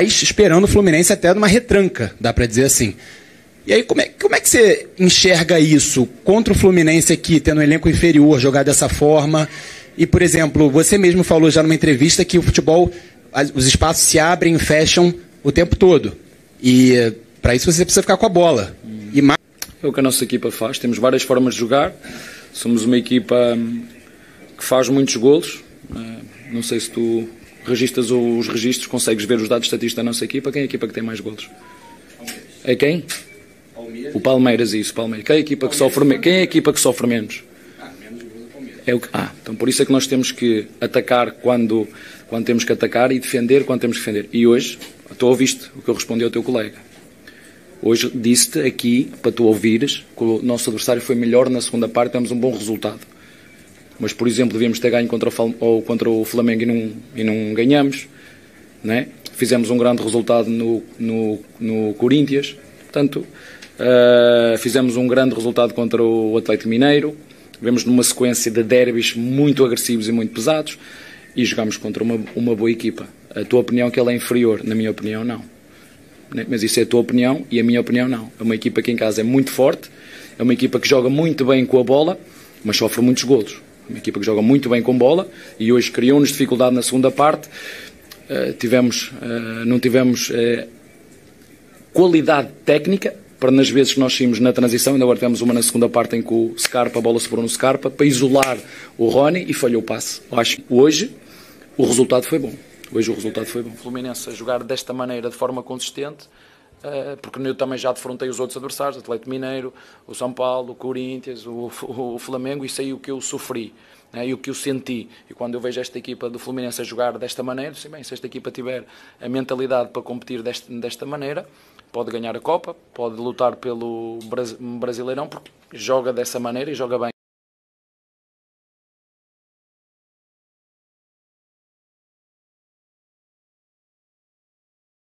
atrás, esperando o Fluminense até numa retranca, dá para dizer assim. E aí, como é que você enxerga isso contra o Fluminense aqui, tendo um elenco inferior, jogar dessa forma? E, por exemplo, você mesmo falou já numa entrevista que o futebol, os espaços se abrem e fecham o tempo todo. E para isso você precisa ficar com a bola. E mais... É o que a nossa equipa faz. Temos várias formas de jogar. Somos uma equipa que faz muitos golos. Não sei se tu registras os registros, consegues ver os dados estatísticos da nossa equipa. Quem é a equipa que tem mais golos? É quem? O Palmeiras, isso, Palmeiras. Quem é a equipa que sofre menos? Então por isso é que nós temos que atacar quando temos que atacar e defender quando temos que defender. E hoje, tu ouviste o que eu respondi ao teu colega. Hoje disse-te aqui, para tu ouvires, que o nosso adversário foi melhor na segunda parte, temos um bom resultado. Mas, por exemplo, devíamos ter ganho contra o Flamengo e não ganhamos. Né? Fizemos um grande resultado no Corinthians. Portanto, fizemos um grande resultado contra o Atlético Mineiro. Vemos numa sequência de derbys muito agressivos e muito pesados. E jogamos contra uma boa equipa. A tua opinião é que ela é inferior? Na minha opinião, não. Mas isso é a tua opinião e a minha opinião não. É uma equipa que em casa é muito forte, é uma equipa que joga muito bem com a bola, mas sofre muitos golos. É uma equipa que joga muito bem com bola e hoje criou-nos dificuldade na segunda parte. Não tivemos qualidade técnica para nas vezes que nós saímos na transição, ainda agora tivemos uma na segunda parte em que o Scarpa, a bola sobrou no Scarpa, para isolar o Rony e falhou o passe. Eu acho que hoje o resultado foi bom. O Fluminense a jogar desta maneira, de forma consistente, porque eu também já defrontei os outros adversários, o Atlético Mineiro, o São Paulo, o Corinthians, o Flamengo, e sei o que eu sofri, né, e o que eu senti. E quando eu vejo esta equipa do Fluminense a jogar desta maneira, se esta equipa tiver a mentalidade para competir desta maneira, pode ganhar a Copa, pode lutar pelo Brasileirão, porque joga dessa maneira e joga bem.